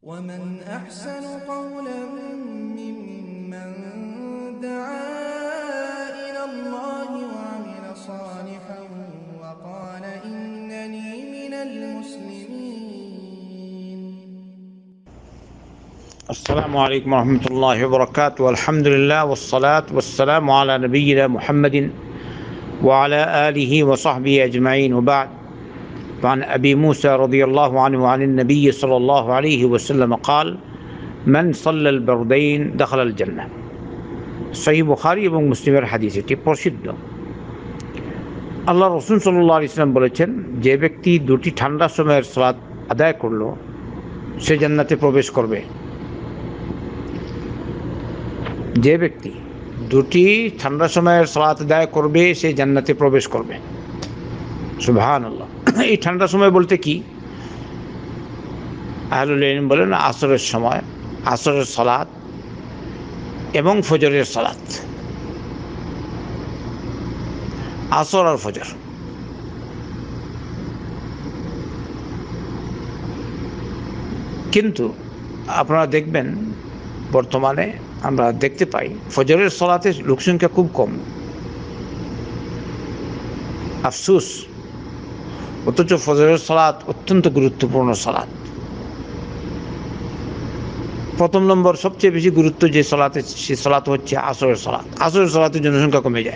ومن أحسن قولا ممن دعا إلى الله وعمل صالحا وقال إنني من المسلمين. السلام عليكم ورحمة الله وبركاته. والحمد لله والصلاة والسلام على نبينا محمد وعلى آله وصحبه أجمعين، وبعد. فعن أبي موسى رضي الله عنه وعن النبي صلى الله عليه وسلم قال: من صلى البردين دخل الجنة. সহিহ বুখারী এবং মুসলিমের হাদিস, এটি প্রসিদ্ধ। আল্লাহ রাসূল সাল্লাল্লাহু আলাইহি ওয়াসাল্লাম বলেছেন, যে ব্যক্তি দুটি ঠান্ডা সময়ের সালাত আদায় করলো সে জান্নাতে প্রবেশ করবে। যে ব্যক্তি দুটি ঠান্ডা সময়ের সালাত আদায় করবে সে জান্নাতে প্রবেশ করবে। সুবহানাল্লাহ। এই ঠান্ডা সময় বলতে কি? আহলুল ইলম বলেন আসরের সময়, আসরের সালাত এবং ফজরের সালাত, আসর আর ফজর। কিন্তু আপনারা দেখবেন বর্তমানে আমরা দেখতে পাই ফজরের সালাতে লোকসংখ্যা খুব কম। আফসোস। অথচ ফজরের সালাত অত্যন্ত গুরুত্বপূর্ণ সালাত। প্রথম নম্বর সবচেয়ে বেশি গুরুত্ব যে সালাতে, সে সালাত হচ্ছে আসরের সালাত। আসরের সালাতের জনসংখ্যা কমে যায়।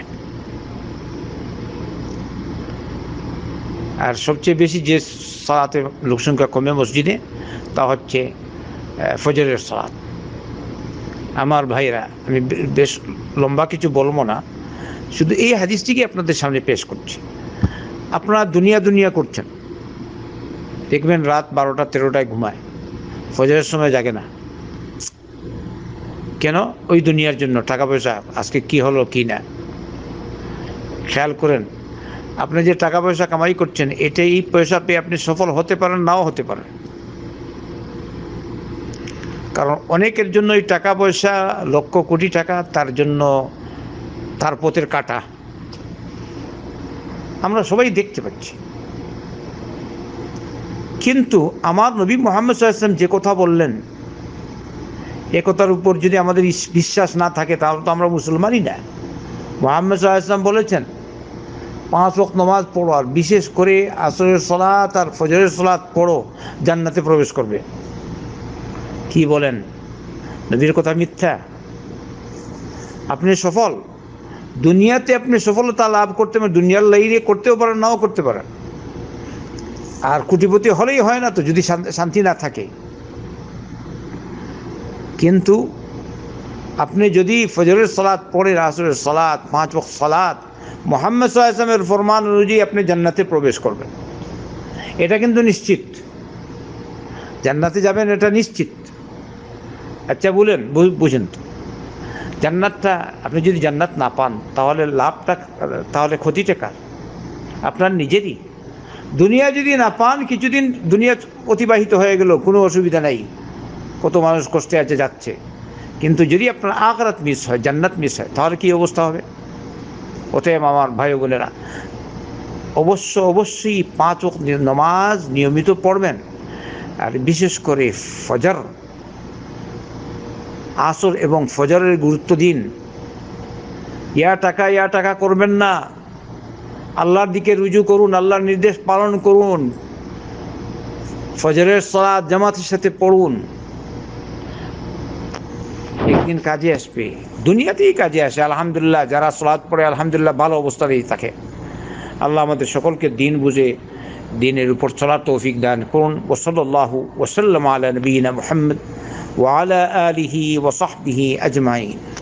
আর সবচেয়ে বেশি যে সালাতে লোকসংখ্যা কমে মসজিদে, তা হচ্ছে ফজরের সালাত। আমার ভাইরা, আমি বেশ লম্বা কিছু বলবো না, শুধু এই হাদিসটিকে আপনাদের সামনে পেশ করছি। আপনারা দুনিয়া করছেন, দেখবেন রাত 12টা 13টায় ঘুমায়, ফজরের সময় জাগে না। কেন? ওই দুনিয়ার জন্য, টাকা পয়সা, আজকে কি হলো কি না। খেয়াল করেন, আপনি যে টাকা পয়সা কামাই করছেন, এটাই পয়সা পেয়ে আপনি সফল হতে পারেন, নাও হতে পারেন। কারণ অনেকের জন্য এই টাকা পয়সা, লক্ষ কোটি টাকা, তার জন্য তার পথের কাটা। আমরা সবাই দেখতে পাচ্ছি। কিন্তু আমার নবী মুহাম্মদ সাল্লাল্লাহু আলাইহি ওয়াসাল্লাম যে কথা বললেন, এ কথার উপর যদি আমাদের বিশ্বাস না থাকে, তাহলে তো আমরা মুসলমানই না। মুহাম্মদ সাল্লাল্লাহু আলাইহি ওয়াসাল্লাম বলেছেন, 5 ওয়াক্ত নামাজ পড়ো, আর বিশেষ করে আসরের সালাত আর ফজরের সালাত পড়ো, জান্নাতে প্রবেশ করবে। কি বলেন? নবীর কথা মিথ্যা? আপনি সফল, দুনিয়াতে আপনি সফলতা লাভ করতে পারেন, দুনিয়ার লাইনে করতেও পারেন, নাও করতে পারেন। আর কোটিপতি হলেই হয় না তো, যদি শান্তি না থাকে। কিন্তু আপনি যদি ফজরের সালাত পড়েন, আসরের সালাত, 5 ওয়াক্ত সালাত, মুহাম্মদ সাল্লাল্লাহু আলাইহি ওয়াসাল্লামের ফরমান অনুযায়ী আপনি জান্নাতে প্রবেশ করবেন। এটা কিন্তু নিশ্চিত, জান্নাতে যাবেন, এটা নিশ্চিত। আচ্ছা বলেন, বুঝেন তো, জান্নাতটা, আপনি যদি জান্নাত না পান, তাহলে লাভটা, তাহলে ক্ষতিটা কার? আপনার নিজেরই। দুনিয়া যদি না পান, কিছুদিন দুনিয়া অতিবাহিত হয়ে গেল, কোনো অসুবিধা নেই, কত মানুষ কষ্টে আছে, যাচ্ছে। কিন্তু যদি আপনার আখিরাত মিস হয়, জান্নাত মিস হয়, তাহলে কি অবস্থা হবে? অতএব আমার ভাই বোনেরা, অবশ্যই 5 ওয়াক্ত নামাজ নিয়মিত পড়বেন। আর বিশেষ করে ফজর, আসর এবং ফজরের গুরুত্ব দিন। ইয়া টাকা করবেন না, আল্লাহর দিকে রুজু করুন, আল্লাহর নির্দেশ পালন করুন, ফজরের সালাত জামাতের সাথে পড়ুন। একদিন কাজে আসবে, দুনিয়াতেই কাজে আসে। আলহামদুলিল্লাহ, যারা সালাত পড়ে আলহামদুলিল্লাহ ভালো অবস্থাতেই থাকে। আল্লাহ আমাদের সকলকে দিন বুঝে দিনের উপর চলার তৌফিক দান করুন। ওয়া সাল্লাল্লাহু ওয়া সাল্লাম আলা নবিয়িনা মুহাম্মদ ওয়া আলা আলিহি ওয়া সাহবিহি আজমাইন।